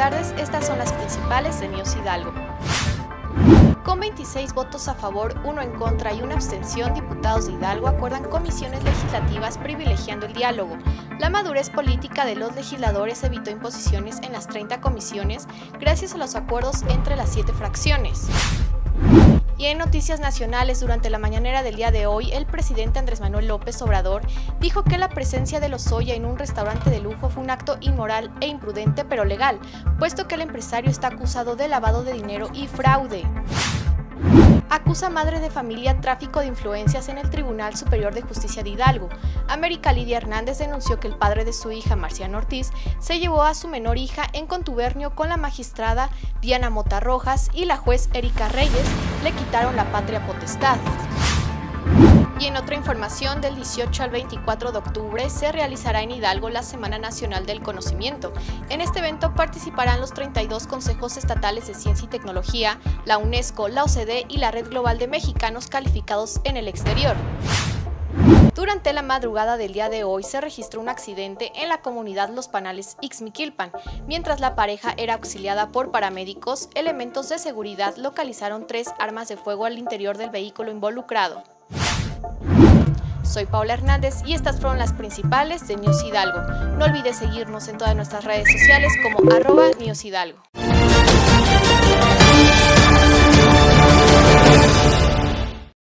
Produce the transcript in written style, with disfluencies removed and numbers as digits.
tardes, estas son las principales de News Hidalgo. Con 26 votos a favor, 1 en contra y una abstención, diputados de Hidalgo acuerdan comisiones legislativas privilegiando el diálogo. La madurez política de los legisladores evitó imposiciones en las 30 comisiones gracias a los acuerdos entre las 7 fracciones. Y en noticias nacionales, durante la mañanera del día de hoy, el presidente Andrés Manuel López Obrador dijo que la presencia de Lozoya en un restaurante de lujo fue un acto inmoral e imprudente pero legal, puesto que el empresario está acusado de lavado de dinero y fraude. Acusa madre de familia tráfico de influencias en el Tribunal Superior de Justicia de Hidalgo. América Lidia Hernández denunció que el padre de su hija, Marciano Ortiz, se llevó a su menor hija en contubernio con la magistrada Diana Mota Rojas y la juez Erika Reyes le quitaron la patria potestad. Y en otra información, del 18 al 24 de octubre se realizará en Hidalgo la Semana Nacional del Conocimiento. En este evento participarán los 32 consejos estatales de ciencia y tecnología, la UNESCO, la OCDE y la Red Global de Mexicanos Calificados en el Exterior. Durante la madrugada del día de hoy se registró un accidente en la comunidad Los Panales Ixmiquilpan. Mientras la pareja era auxiliada por paramédicos, elementos de seguridad localizaron 3 armas de fuego al interior del vehículo involucrado. Soy Paula Hernández y estas fueron las principales de News Hidalgo. No olvides seguirnos en todas nuestras redes sociales como @News Hidalgo.